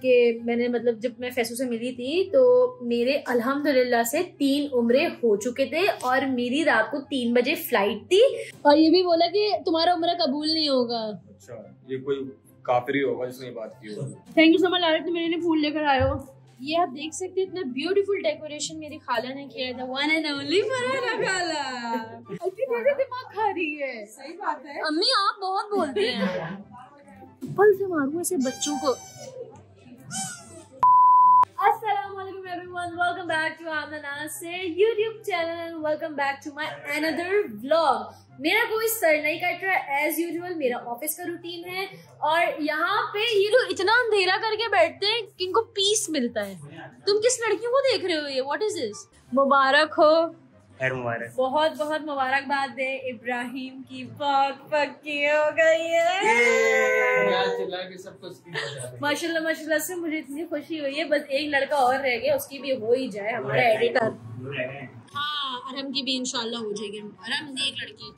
कि मैंने मतलब जब मैं फैसू से मिली थी तो मेरे अल्हम्दुलिल्लाह से 3 उम्रे हो चुके थे और मेरी रात को 3 बजे फ्लाइट थी और ये भी बोला कि तुम्हारा उम्रा कबूल नहीं होगा। अच्छा, ये कोई काफिरी होगा जिसने ये बात की होगी। थैंक यू सो मच तुम मेरे लिए फूल लेकर आए हो। ये आप देख सकते हैं इतना ब्यूटीफुल डेकोरेशन मेरी खाला ने किया था। वन एंड ओनली फरहाना खाला। मेरा दिमाग खा रही है। सही बात है अम्मी, आप बहुत बोलती हैं। पल से मारूं ऐसे बच्चों को। Assalamualaikum everyone, welcome back to Amna से YouTube channel and welcome back to my another vlog। मेरा कोई सर नहीं कट रहा एज यूजुअल, मेरा ऑफिस का रूटीन है और यहाँ पे ये लोग इतना अंधेरा करके बैठते हैं कि इनको पीस मिलता है। तुम किस लड़कियों को देख रहे हो? ये व्हाट इज दिस? मुबारक हो, मुबारक। बहुत बहुत मुबारकबाद दे। इब्राहिम की बहुत पक्की हो गई है। माशाल्लाह माशाल्लाह से मुझे इतनी खुशी हुई है। बस एक लड़का और रह गया, उसकी भी हो ही जाए, हमारा एडिटर। हाँ, अरहम की भी इंशाल्लाह हो जाएगी। अरहम ने एक लड़की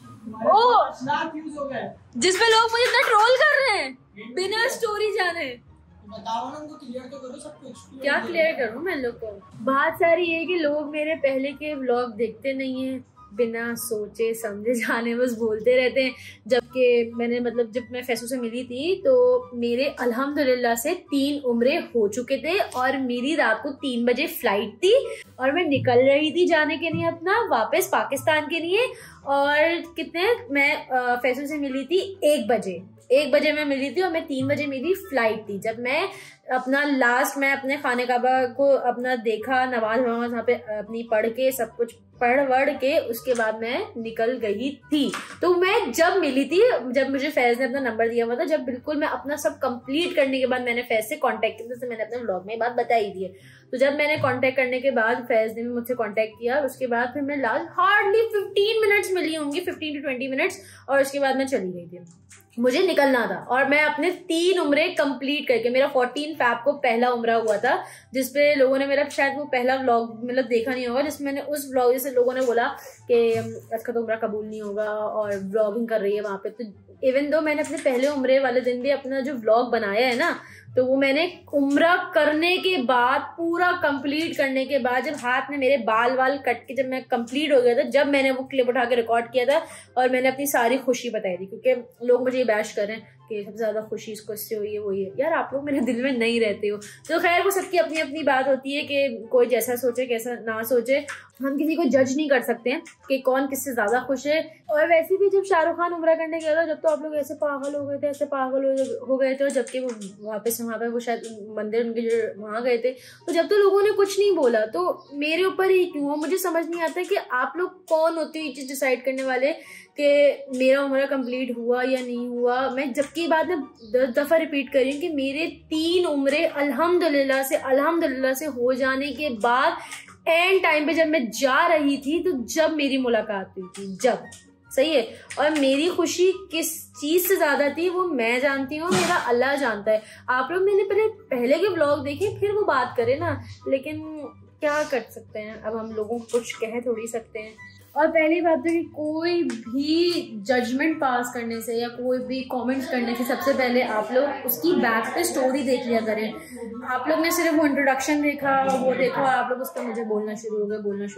जिसपे लोग मुझे इतना ट्रोल कर रहे हैं बिना स्टोरी जाने। बताओ ना, उनको क्लियर तो करो सब कुछ। क्या क्लियर करूं मैं लोग को? बात सारी ये कि लोग मेरे पहले के व्लॉग देखते नहीं हैं, बिना सोचे समझे जाने बस बोलते रहते हैं। जबकि मैंने मतलब जब मैं फैसू से मिली थी तो मेरे अल्हम्दुलिल्लाह से 3 उम्रे हो चुके थे और मेरी रात को 3 बजे फ्लाइट थी और मैं निकल रही थी जाने के लिए अपना वापस पाकिस्तान के लिए। और कितने मैं फैसू से मिली थी 1 बजे मैं मिली थी और मैं 3 बजे मेरी फ्लाइट थी। जब मैं अपना लास्ट मैं अपने खाने काबा को अपना देखा, नमाज वहाँ पे अपनी पढ़ के सब कुछ पढ़ के उसके बाद मैं निकल गई थी। तो मैं जब मिली थी, जब मुझे फैज ने अपना नंबर दिया हुआ था, जब बिल्कुल मैं अपना सब कंप्लीट करने के बाद मैंने फैज से कांटेक्ट किया, जैसे मैंने अपने व्लॉग में बात बताई थी। तो जब मैंने कांटेक्ट करने के बाद फैज ने भी मुझसे कांटेक्ट किया, उसके बाद फिर मैं लास्ट हार्डली 15 मिनट्स मिली होंगी, 15 to 20 मिनट्स, और उसके बाद मैं चली गई थी। मुझे निकलना था और मैं अपने 3 उम्रे कंप्लीट करके, मेरा 14 फैब को पहला उम्रा हुआ था, जिसपे लोगों ने मेरा शायद वो पहला व्लॉग मतलब देखा नहीं होगा, जिसमें मैंने उस व्लॉग जैसे लोगों ने बोला कि इसका तो उम्रा कबूल नहीं होगा और व्लॉगिंग कर रही है वहां पे। तो इवन दो मैंने अपने पहले उम्रे वाले दिन भी अपना जो व्लॉग बनाया है ना, तो वो मैंने उम्रा करने के बाद, पूरा कंप्लीट करने के बाद, जब हाथ में मेरे बाल कट के जब मैं कंप्लीट हो गया था, जब मैंने वो क्लिप उठा के रिकॉर्ड किया था और मैंने अपनी सारी खुशी बताई थी। क्योंकि लोग मुझे बैश कर रहे हैं कि सबसे ज्यादा खुशी इसको इससे हुई है, वो ये। यार आप लोग मेरे दिल में नहीं रहते हो। तो खैर वो सबकी अपनी अपनी बात होती है कि कोई जैसा सोचे कैसा ना सोचे, हम किसी को जज नहीं कर सकते हैं कि कौन किससे ज्यादा खुश है। और वैसे भी जब शाहरुख खान उम्रा करने गया था, जब तो आप लोग ऐसे पागल हो गए थे, ऐसे पागल हो गए थे, जबकि वो वापस वहां पे वो शायद मंदिर उनके जो वहां गए थे, तो जब तो लोगों ने कुछ नहीं बोला, तो मेरे ऊपर ही क्यों? मुझे समझ नहीं आता कि आप लोग कौन होते हो ये चीज डिसाइड करने वाले कि मेरा उम्रा कंप्लीट हुआ या नहीं हुआ। मैं जबकि बात में 10 दफा रिपीट कर रही हूँ कि मेरे 3 उम्रे अल्हम्दुलिल्लाह से हो जाने के बाद एंड टाइम पे जब मैं जा रही थी, तो जब मेरी मुलाकात हुई थी, जब सही है। और मेरी खुशी किस चीज से ज्यादा थी वो मैं जानती हूँ, मेरा अल्लाह जानता है। आप लोग मैंने पहले के व्लॉग देखे फिर वो बात करें ना, लेकिन क्या कर सकते हैं, अब हम लोगों को कुछ कह थोड़ी सकते हैं। और पहली बात है कि कोई भी जजमेंट पास करने से या कोई भी कमेंट्स करने से सबसे पहले आप लोग उसकी बैक पे स्टोरी देख लिया करें। आप लोग ने सिर्फ वो इंट्रोडक्शन देखा, वो देखा और आप लोग उस पर मुझे बोलना शुरू हो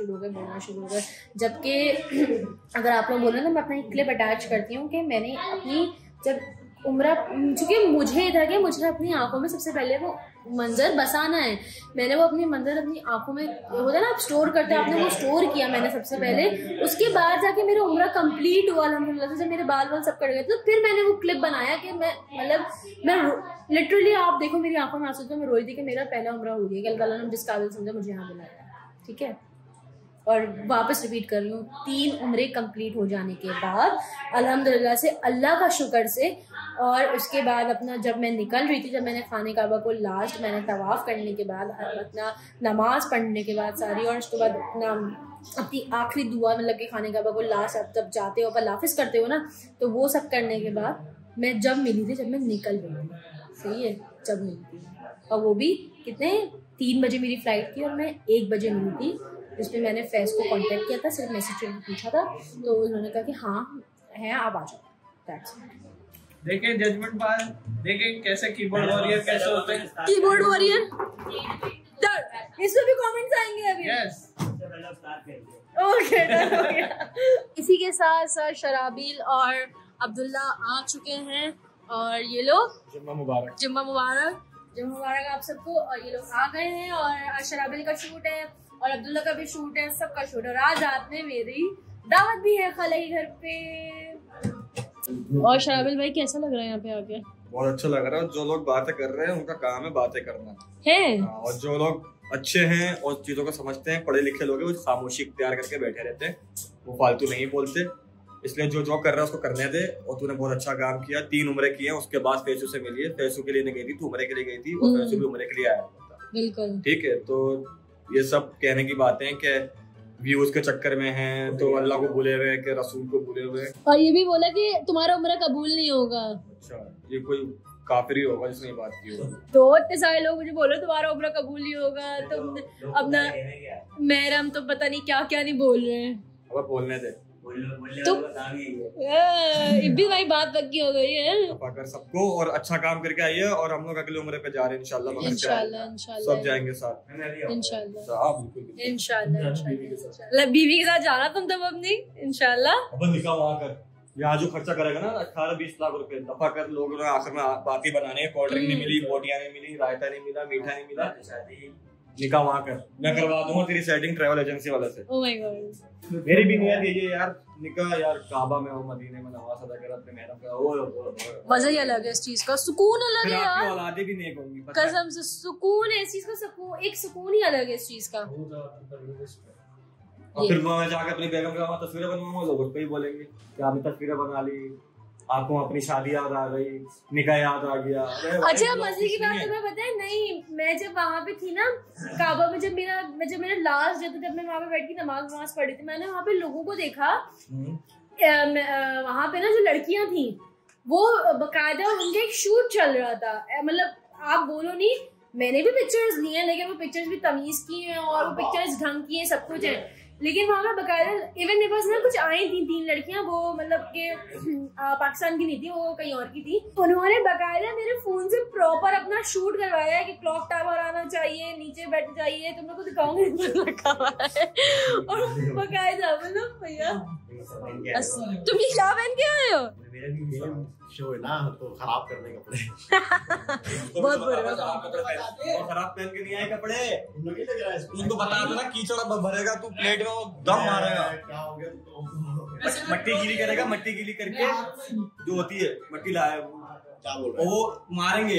गए। जबकि अगर आप लोग बोले तो मैं अपना एक क्लिप अटैच करती हूँ कि मैंने अपनी जब उम्रा, चूंकि मुझे था कि मुझे अपनी आंखों में सबसे पहले वो मंजर बसाना है। मैंने वो अपनी मंजर अपनी आंखों में होता है ना, आप स्टोर करते हैं, आपने वो स्टोर किया मैंने सबसे पहले। उसके बाद जाके मेरा उम्रा कंप्लीट हुआ अल्हम्दुलिल्लाह से, जब मेरे बाल सब कट गए तो फिर मैंने वो क्लिप बनाया कि मैं लिटरली, आप देखो मेरी आंखों में आंसू, तो मैं रोई थी कि मेरा पहला उम्रा हो गया कि अल्लाह ताला ने जिस काबिल समझा मुझे यहाँ बुलाया। ठीक है, और वापस रिपीट कर रही हूँ, 3 उम्रे कंप्लीट हो जाने के बाद अल्हम्दुलिल्लाह से, अल्लाह का शुक्र से। और उसके बाद अपना जब मैं निकल रही थी, जब मैंने खाने काबा को लास्ट मैंने तवाफ़ करने के बाद, अपना नमाज पढ़ने के बाद सारी, और उसके बाद अपना अपनी आखिरी दुआ मतलब कि खाने काबा को लास्ट आप जब जाते हो, अल्लाह हाफ़िज़ करते हो ना, तो वो सब करने के बाद मैं जब मिली थी, जब मैं निकल रही थी, सही है, जब मिली थी, और वो भी कितने 3 बजे मेरी फ़्लाइट थी और मैं 1 बजे मिली थी। जिसमें मैंने फैज़ को कांटेक्ट किया था, सिर्फ मैसेज करके पूछा था, तो उन्होंने कहा कि हाँ है, आप आ जाओ। That's it. देखें जजमेंट बार, देखें कैसे कीबोर्ड वॉरियर कैसे होते हैं। कीबोर्ड वॉरियर इसमें भी कमेंट्स आएंगे अभी। यस ओके हो गया। इसी के साथ साथ शराबील और अब्दुल्ला आ चुके हैं और ये लोग जुम्मा मुबारक। जुम्मा मुबारक, जुम्मा मुबारक आप सबको। और ये लोग आ गए हैं और शराबील का शूट है और अब्दुल्ला का भी शूट है, सबका शूट है। और आज रात में मेरी दावत भी है खाला के घर पे। और शराबील भाई कैसा लग रहा है यहाँ पे आके? बहुत अच्छा लग रहा है। जो लोग बातें कर रहे हैं उनका काम है बातें करना है, और जो लोग अच्छे हैं और चीजों को समझते हैं, पढ़े लिखे लोग हैं, वो खामोशी इख्तियार करके बैठे रहते हैं, वो फालतू नहीं बोलते। इसलिए जो कर रहा है उसको करने दे। और तूने बहुत अच्छा काम किया। 3 उम्रे किए हैं, उसके बाद फैसू से मिली है। फैसू के लिए नहीं गई थी, तू उम्रे के लिए गई थी और फैसू भी उम्रे के लिए आया था। बिल्कुल ठीक है, तो ये सब कहने की बातें हैं कि व्यूज के चक्कर में हैं तो अल्लाह को भूले हुए हैं कि रसूल को भूले हुए हैं। और ये भी बोला कि तुम्हारा उम्र कबूल नहीं होगा। अच्छा, ये कोई काफिरी होगा जिसने ये बात की होगी। तो इतने सारे लोग मुझे बोलो तुम्हारा उम्र कबूल नहीं होगा, तुम अपना महरम तो पता नहीं क्या क्या नहीं बोल रहे हैं। अब बोलने दे तो इब्बी भाई बात पक्की हो गई है। कर सबको और अच्छा काम करके आइए। और हम लोग अगले उम्र पे जा रहे हैं इंशाल्लाह। इंशाल्लाह सब जाएंगे साथ इंशाल्लाह। बीवी के साथ जाना तुम तब अपनी इंशाल्लाह। अपन निकाह वहाँ कर, यहाँ जो खर्चा करेगा ना 18-20 लाख रुपए दफा कर। लोगों ने आखिर में बातें बनाने, कोल्ड ड्रिंक नहीं मिली, बोटियां नहीं मिली, रायता नहीं मिला, मीठा नहीं मिला, निकाह वहाँ कर। मैं करवा दूंगा तेरी सेटिंग ट्रैवल एजेंसी वाले से। ओह माय गॉड, मेरी भी नियत यही है यार, निकाह यार काबा में हो, मदीने में नमाज अदा कर, अपने महरम का मजा ही अलग है इस चीज का, सुकून अलग है यार। औलादे भी नेक होंगी कसम से सुकून है इस चीज का, सुकून एक सुकून ही अलग है इस चीज का। और फिर मैं जाकर अपनी बेगम के वहाँ तस्वीरें बनवाऊंगा, लोग उसको ही बोलेंगे कि आपने तस्वीरें बना ली, आपको अपनी शादी याद आ गई, निकाह याद आ गया। अच्छा मजे की बात तुम्हें पता है? नहीं, मैं जब वहाँ पे थी ना काबा में, जब मेरा लास्ट डे था, जब मैं वहाँ पे बैठ के नमाज पढ़ी थी, मैंने वहाँ पे लोगों को देखा। वहाँ पे ना जो लड़कियां थी वो बकायदा उनका एक शूट चल रहा था। मतलब आप बोलो नहीं, मैंने भी पिक्चर्स ली हैं, लेकिन वो पिक्चर्स भी तमीज की हैं और वो पिक्चर्स ढंग की हैं, सब कुछ है। लेकिन वहाँ पे बकायदा इवन मेरे पास ना कुछ आई थी 3 लड़कियां, वो मतलब के पाकिस्तान की नहीं थी, वो कहीं और की थी। उन्होंने बकायदा मेरे फोन से प्रॉपर अपना शूट करवाया है कि क्लॉक टावर आना चाहिए, नीचे बैठ जाइए, तुम लोग को दिखाऊंगी और बकायदा मतलब भैया तुम ये क्या पहन के आए हो? शो है ना, तो खराब करने कपड़े बहुत बुरे खराब पहन के नहीं आए कपड़े। उनको बता दो ना, कीचड़ भरेगा तू प्लेट में, वो दम मारेगा। क्या हो गया? मट्टी गीली करेगा, मट्टी गीली करके जो होती है मट्टी लाया, क्या बोल रहा है? वो मारेंगे।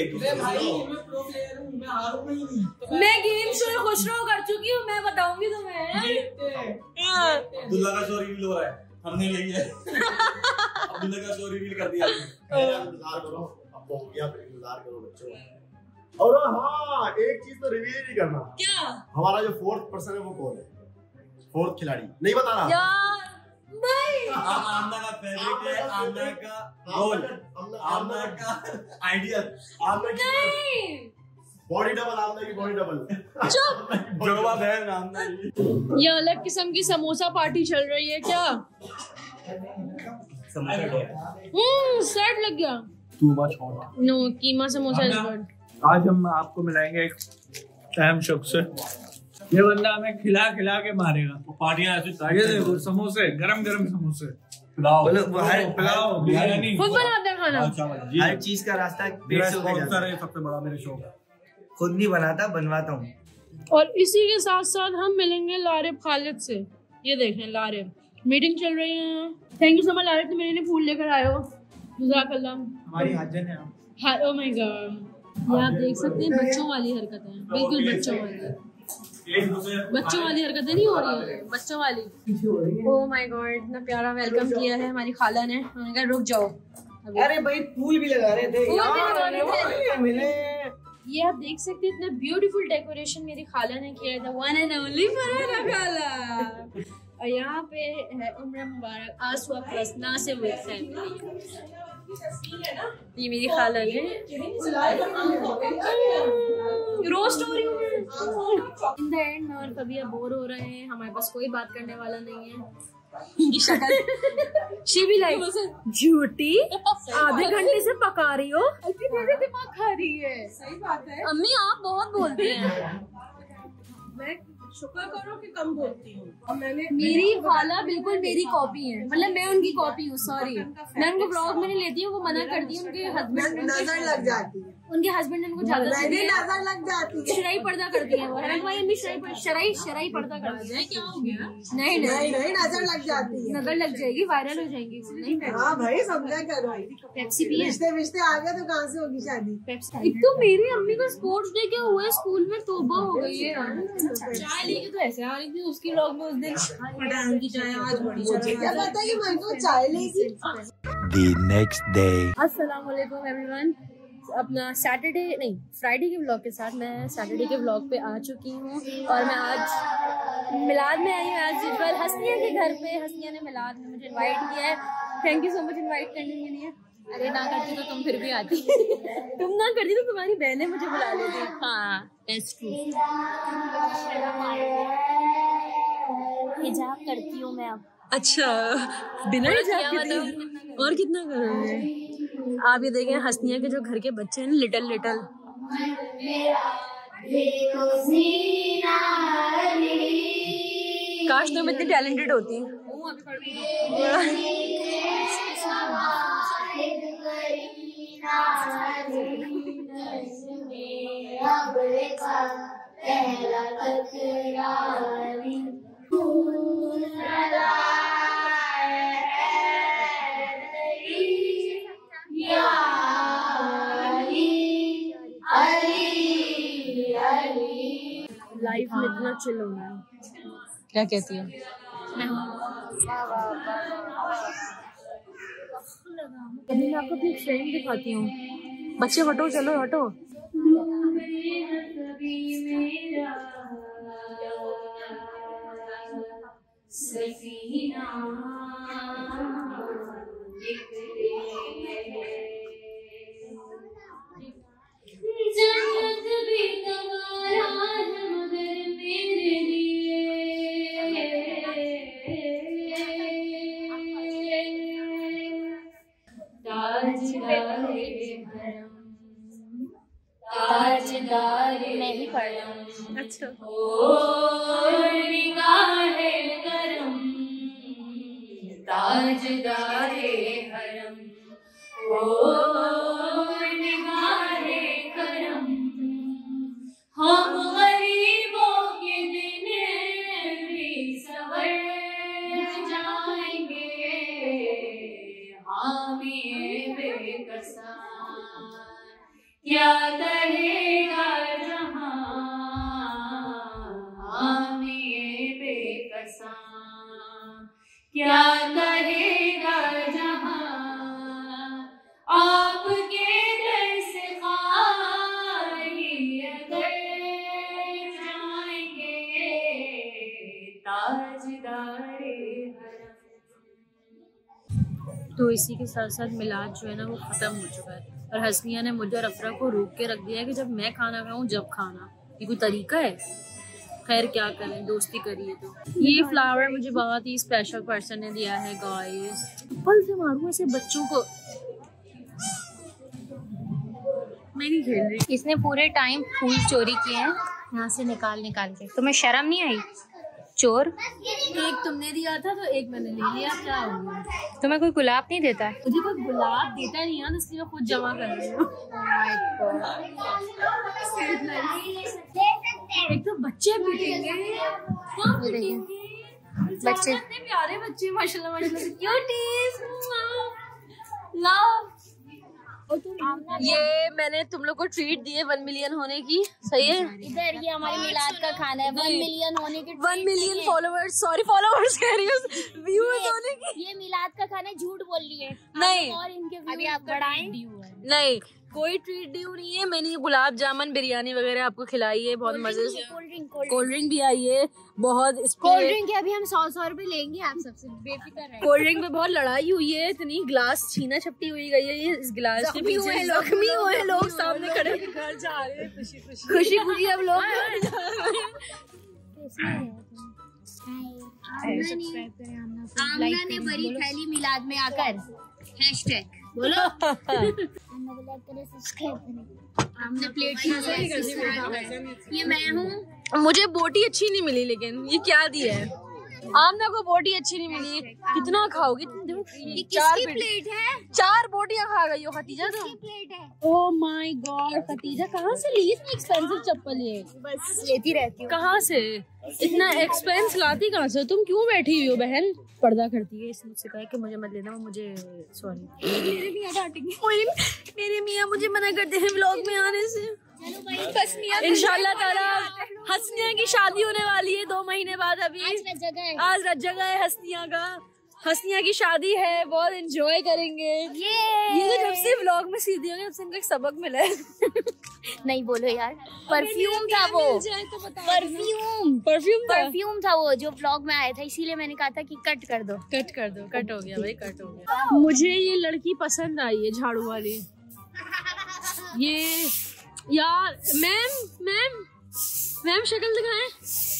मैं गेम शो में खुश रहो कर चुकी हूँ, मैं बताऊंगी तुम्हें। अब्दुल्ला का शो रिवील हो रहा है, हमने यही है। अब्दुल्ला का शो रिवील कर दिया। इंतजार करो, अब हो गया, फिर इंतजार करो बच्चों। और हाँ, एक चीज तो रिवील नहीं करना। क्या? हमारा जो 4th पर्सन है वो कौन है? 4th खिलाड़ी नहीं बताना यार भाई। आमना का फेवरेट है, आमना का गोल, आमना का आइडिया, आमना की बॉडी डबल, आमना की बॉडी डबल। चुप। जुड़वा बहन आमना। ये अलग किस्म की समोसा पार्टी चल रही है क्या? सेट लग गया। Too much hot. No, keema samosa is good. आज हम आपको मिलाएंगे एक अहम शख्स से। ये बंदा हमें खिला खिला के मारेगा। वो पार्टियां ऐसी ये देखो समोसे, गरम गरम समोसे, पुलाव, पुलाव, बिरयानी, खुद बनाते हैं खाना। हर चीज का रास्ता सबसे बड़ा मेरे शो का। खुद नहीं बनाता, बनवाता हूँ। और इसी के साथ साथ हम मिलेंगे लारिब खालिद से। ये देखें लारिब, मीटिंग चल रही है। Thank you so much Laraib, तुम मेरे लिए फूल लेकर आए हो। जज़ाकल्लाह। हमारी हाजन है। ओह माय गॉड, ये आप देख सकते हैं बच्चों वाली हरकतें, बिल्कुल बच्चों वाली। बच्चों वाली हरकतें नहीं हो रही है, बच्चों वाली। ओह माय गॉड, इतना प्यारा वेलकम किया है हमारी खाला ने। उन्होंने कहा रुक जाओ। अरे भाई फूल भी लगा रहे थे यार, मिले। ये आप देख सकते हैं इतना ब्यूटीफुल डेकोरेशन मेरी खाला ने किया था। वन एंड ओनली फरहाना खाला। और यहाँ पे है उम्र मुबारक आसुआ प्लस नासिब विद फैमिली। ये मेरी खाला ने रोस्ट हो रही हूँ इन द एंड। मैं और कभी अब बोर हो रहे हैं, हमारे पास कोई बात करने वाला नहीं है, इनकी शक्ल शी भी लाइक झूठी आधे घंटे से पका रही हो, दिमाग खा रही है। सही बात है अम्मी, आप बहुत बोलती हैं। मैं शुक्र करो कि कम बोलती हूँ। और मैंने मेरी खाला बिल्कुल मेरी कॉपी है, मतलब मैं उनकी कॉपी हूँ। सॉरी, मैं उनको ब्लॉग में नहीं लेती हूँ, वो मना करती है। उनके हस्बैंड नजर लग जाती है, उनके हस्बैंड ने उनको ज्यादा नजर लग जाती है। शराई पर्दा करती है वो। हमारी अम्मी शराई पर्दा करती है। क्या हो गया? नहीं नजर लग जाती है, नजर लग जाएगी, वायरल हो जाएगी। नहीं हाँ भाई, समझा करो। पेप्सी भी रिश्ते आ गए तो कहाँ से होगी शादी? पेप्सी। एक तो मेरी अम्मी को स्पोर्ट्स डे के हुए स्कूल में तौबा हो गई है। चाय लेके तो ऐसे आ रही थी उसकी व्लॉग में उस दिन, पटान की चाय आज बड़ी क्या पता कि मैं तो चाय लेगी। The next day. अस्सलाम वालेकुम एवरीवन। अपना फ्राइडे के व्लॉग के साथ मैं सैटरडे के व्लॉग पे आ चुकी हूँ। और मैं आज मिलाद में आई हूँ। आज यूजुअल हसनिया के घर पे, हसनिया ने मिलाद में मुझे इनवाइट किया है। Thank you so much invite करने के लिए। अरे ना करती तो तुम फिर भी आती। तुम ना करती तो तुम्हारी बहनें मुझे बुला लेती। हाँ, दैट्स ट्रू। हिजाब करती हूँ मैं अब। अच्छा, बिना हिजाब के और कितना करोगे? आप ये देखें हसनिया के जो घर के बच्चे हैं, लिटल काश तुम इतनी टैलेंटेड होती। लाइफ में इतना चिल होना है। क्या कहती हो? मैं आपको अपनी फ्रेंड दिखाती हूँ। बच्चे हटो, चलो हटो। मैं ही पढ़ रहा हूँ। अच्छा। ताजदारे हरम, ओ निगाहे करम, हम गरीबों के दिन भी सवर जाएंगे, हामी बेकसा क्या कहेगा जहां, हामी बेकसा क्या कहेगा जहां, आपके दर से खाली अगर जाएंगे, ताजदारे हरम। तो इसी के साथ साथ मिलाद जो है ना वो ख़त्म हो चुका है। और हसनिया ने मुझे और अफरा को रोक के रख दिया है कि जब मैं खाना खाऊं जब खाना। ये कोई तरीका है? खैर क्या करें, दोस्ती करिए। तो ये फ्लावर मुझे बहुत ही स्पेशल पर्सन ने दिया है गाइस। पल से मारूं ऐसे बच्चों को। मैं नहीं खेल रही। इसने पूरे टाइम फूल चोरी किए हैं यहाँ से निकाल के। तुम्हें शर्म नहीं आई? चोर। एक तुमने दिया था तो एक मैंने ले लिया। क्या हो गया? तुम्हें कोई गुलाब नहीं देता? मुझे कोई गुलाब देता नहीं है, इसलिए मैं खुद जमा कर रही हूँ। एक तो बच्चे पीटेंगे, बच्चे इतने प्यारे बच्चे माशाल्लाह माशाल्लाह, क्यूटीज, लव। ये मैंने तुम लोग को ट्रीट दी है 1 मिलियन होने की। सही है। इधर ये हमारी मिलाद का खाना है। 1 मिलियन होने के 1 मिलियन फॉलोवर्स, सॉरी फॉलोवर्स कह रही हूँ, व्यूअर्स होने की। ये मिलाद का खाना झूठ बोल रही है। नहीं, और इनके अभी आप बढ़ाएं। नहीं कोई ट्रीट ड्यू नहीं है। मैंने ये गुलाब जामुन बिरयानी वगैरह आपको खिलाई है, बहुत मजे से। कोल्ड ड्रिंक भी आई है बहुत। कोल्ड ड्रिंक के अभी हम 100 रुपए लेंगे आप सबसे, बेफिक्र रहे। कोल्ड ड्रिंक पे बहुत लड़ाई हुई है, इतनी ग्लास छीना छपटी हुई गई है। ये इस गिलास के पीछे जख्मी हुए लोग सामने खड़े घर जा रहे हैं खुशी खुशी अब लोग। सब्सक्राइब करें आमना ने बड़ी थैली मिलाद में आकर हैशटैग बोलो। हमने प्लेट ये मैं हूँ। मुझे बोटी अच्छी नहीं मिली, लेकिन ये क्या दिया है? आमना को बोटी अच्छी नहीं मिली। कितना खाओगी तुम? ये किसकी प्लेट है? 4 बोटियां खा गई हो खतीजा तुम। प्लेट है। ओह माय गॉड, खतीजा कहाँ से ली इतनी एक्सपेंसिव चप्पल? ये बस लेती रहती हूँ। कहाँ से इतना एक्सपेंस लाती कहाँ से? तुम क्यों बैठी हुई हो बहन? पर्दा करती है, इसने मुझसे कहा कि मुझे मत लेना, मुझे सॉरी। मेरे मियाँ डांटेंगे। मेरे मियाँ मुझे मना करते हैं व्लॉग में आने से। इंशाल्लाह ताला हसनिया की शादी होने वाली है 2 महीने बाद। अभी आज रज जगह है हसनिया का। हसनिया की शादी है, बहुत एंजॉय करेंगे। ये तो जब से व्लॉग में सीधी होंगे, जब से इनको एक सबक मिला है। नहीं बोलो यार, परफ्यूम था वो। परफ्यूम था वो जो व्लॉग में आया था, इसीलिए मैंने कहा था कि कट कर दो। कट हो गया भाई, कट हो गया। मुझे ये लड़की पसंद आई है, झाड़ू वाली। ये यार मैम शक्ल दिखाएं।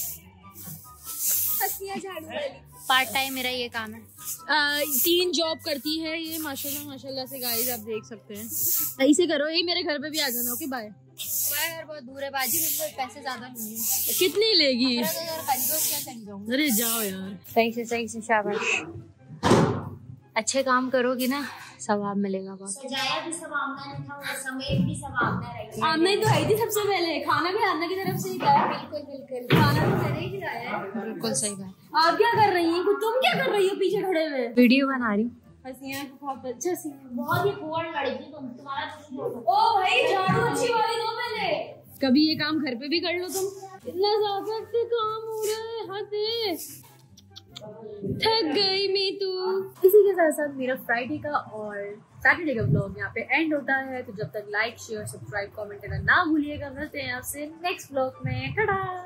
पार्ट टाइम मेरा ये काम है। 3 जॉब करती है ये, माशाल्लाह से गाइस आप देख सकते हैं। सही से करो, ये मेरे घर पे भी आ जाना। Okay bye. यार बहुत दूर है बाजी, मेरे पास पैसे ज्यादा नहीं है। कितनी लेगी? क्या अरे जाओ यार। सही से शाबाश। अच्छे काम करोगी ना, सवाब मिलेगा बहुत। सजाया भी सब आमना ने था और समेत भी सब आमना रही। आमना ही तो आई थी सबसे पहले। खाना भी आमना की तरफ से ही खाया। बिल्कुल खाना तो मैंने ही खिलाया है। बिल्कुल सही बात। आप क्या कर रही हैं? तुम क्या कर रही हो पीछे खड़े हुए? वीडियो बना रही हूँ। हंसियाँ बहुत अच्छा सी, बहुत ही पुअर लड़की तुम। तुम्हारा ओ भाई झाड़ू अच्छी वाली दो पहले। कभी ये काम घर पे भी कर लो तुम। इतना ज़्यादा से काम हो रहा है, हद थक गई मैं तो। इसी के साथ साथ मेरा फ्राइडे का और सैटरडे का व्लॉग यहाँ पे एंड होता है। तो जब तक लाइक शेयर सब्सक्राइब कमेंट करना ना भूलिएगा। मिलते हैं आपसे नेक्स्ट व्लॉग में। टाटा।